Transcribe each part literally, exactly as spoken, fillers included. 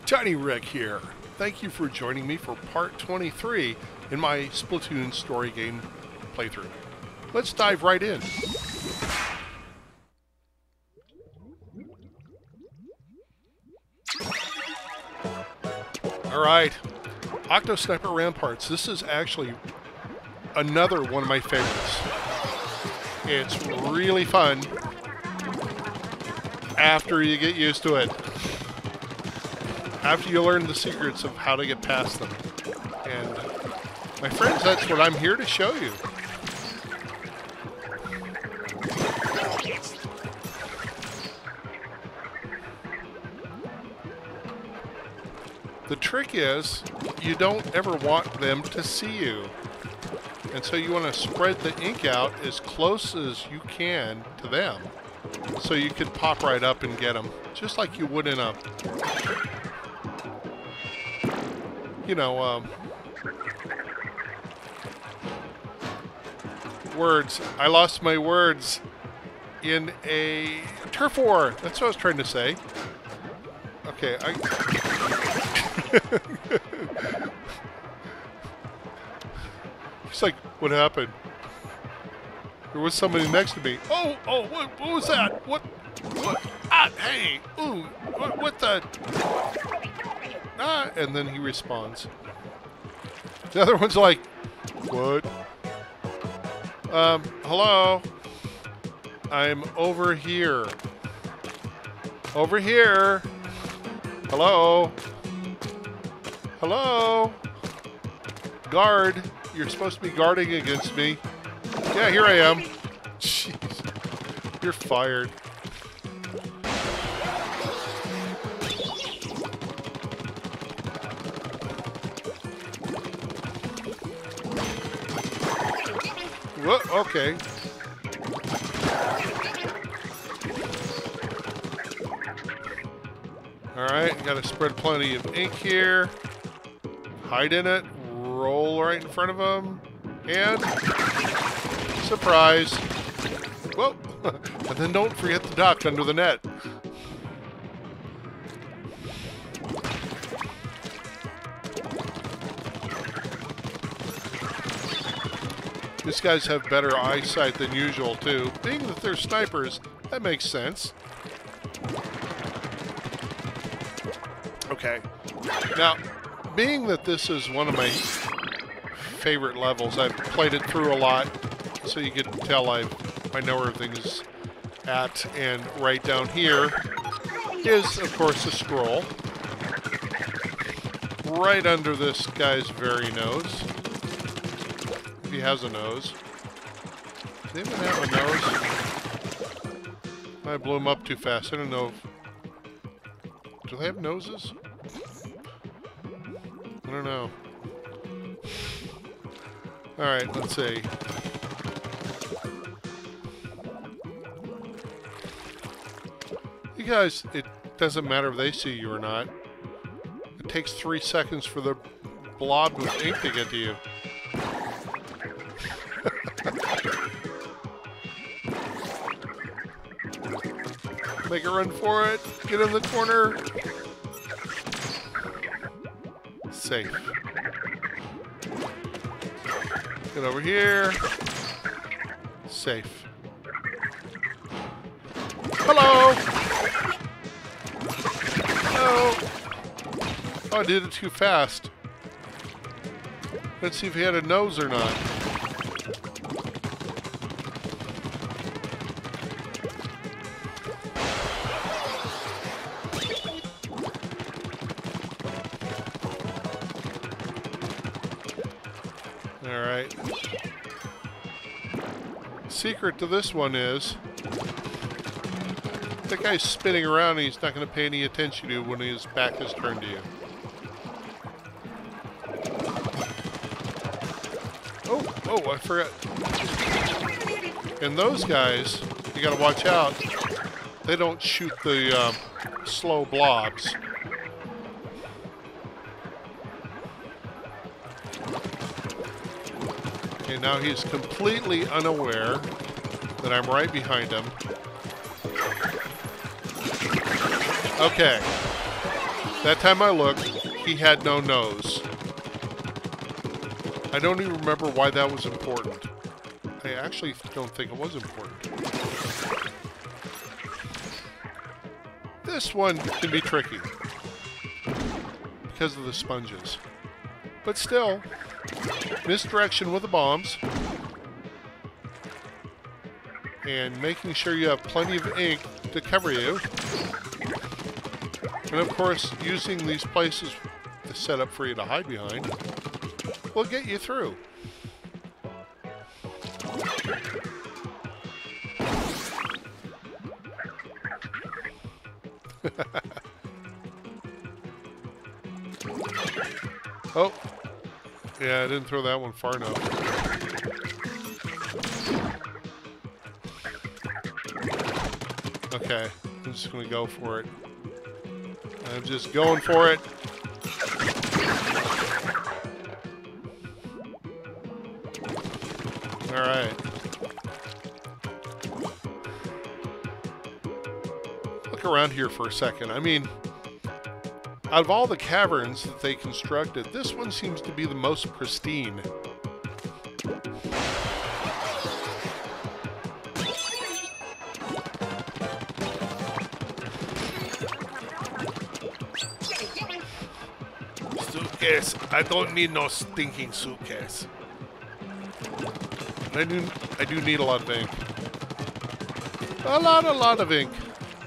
Tiny Rick here. Thank you for joining me for part twenty-three in my Splatoon story game playthrough. Let's dive right in. Alright, Octosniper Ramparts. This is actually another one of my favorites. It's really fun after you get used to it. After you learn the secrets of how to get past them. And my friends, that's what I'm here to show you. The trick is, you don't ever want them to see you. And so you want to spread the ink out as close as you can to them. So you could pop right up and get them. Just like you would in a... You know, um... words. I lost my words in a turf war. That's what I was trying to say. Okay, I... It's like, what happened? There was somebody next to me. Oh, oh, what, what was that? What, what? Ah, hey, ooh, what, what the? Ah, and then he responds. The other one's like, what? Um, hello? I'm over here. Over here. Hello? Hello? Guard. You're supposed to be guarding against me. Yeah, here I am. Jeez. You're fired. Whoa, okay. Alright, gotta spread plenty of ink here. Hide in it. Roll right in front of them. And... surprise. Whoa. And then don't forget the duck under the net. These guys have better eyesight than usual, too. Being that they're snipers, that makes sense. Okay. Now, being that this is one of my favorite levels, I've played it through a lot, so you can tell I've, I know where everything's at. And right down here is, of course, the scroll. Right under this guy's very nose. If he has a nose. Do they even have a nose? I blew him up too fast. I don't know if... Do they have noses? I don't know. Alright, let's see. You guys, it doesn't matter if they see you or not. It takes three seconds for the blob of ink to get to you. Make a run for it. Get in the corner. Safe. Get over here. Safe. Hello! Hello! Oh, I did it too fast. Let's see if he had a nose or not. Alright. Secret to this one is that guy's spinning around and he's not going to pay any attention to you when his back is turned to you. Oh, oh, I forgot. And those guys, you got to watch out. They don't shoot the um, slow blobs. Okay, now he's completely unaware that I'm right behind him. Okay. That time I looked, he had no nose. I don't even remember why that was important. I actually don't think it was important. This one can be tricky because of the sponges. But still, misdirection with the bombs. And making sure you have plenty of ink to cover you. And of course, using these places to set up for you to hide behind will get you through. Oh, yeah, I didn't throw that one far enough. Okay, I'm just gonna go for it. I'm just going for it. All right. Look around here for a second. I mean, out of all the caverns that they constructed, this one seems to be the most pristine. Suitcase. I don't need no stinking suitcase. I do, I do need a lot of ink. A lot, a lot of ink.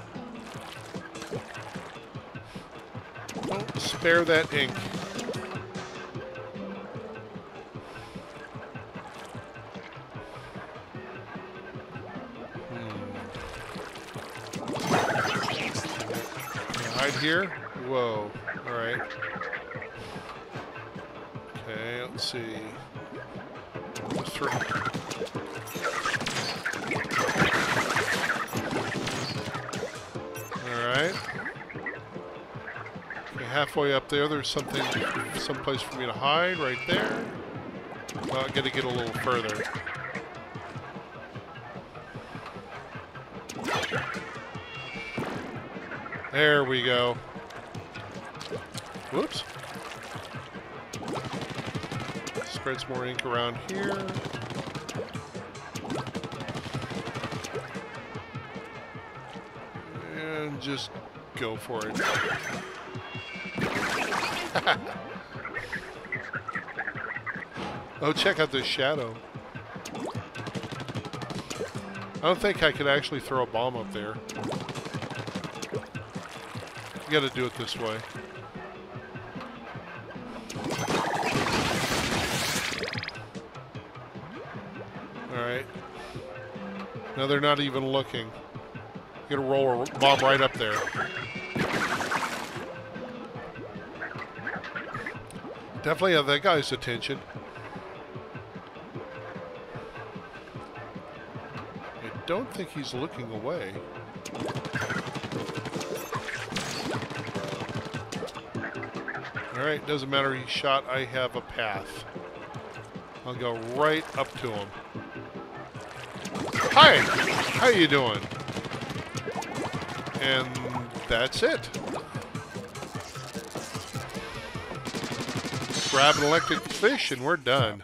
Don't spare that ink. Hmm. Hide here? Whoa. Alright. Okay, let's see. Through. Alright. Okay, halfway up there, there's something, some place for me to hide right there. Well, I gotta get a little further. There we go. Whoops. Spread some more ink around here. And just go for it. Oh, check out this shadow. I don't think I could actually throw a bomb up there. You gotta do it this way. Alright. Now they're not even looking. You gotta roll a bomb right up there. Definitely have that guy's attention. I don't think he's looking away. Alright, doesn't matter, he's shot, I have a path. I'll go right up to him. Hi! How you doing? And that's it. Grab an electric fish and we're done.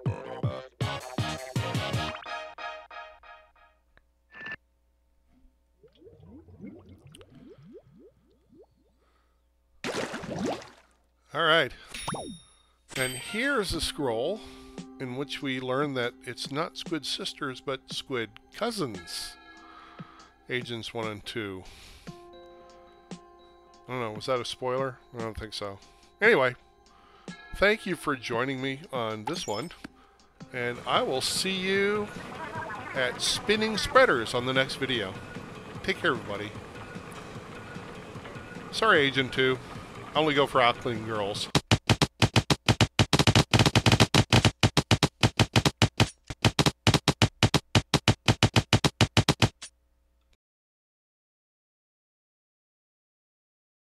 Alright. And here's a scroll in which we learn that it's not squid sisters, but squid cousins. Agents one and two. I don't know, was that a spoiler? I don't think so. Anyway, thank you for joining me on this one. And I will see you at Spinning Spreaders on the next video. Take care, everybody. Sorry, Agent two. I only go for outclean girls.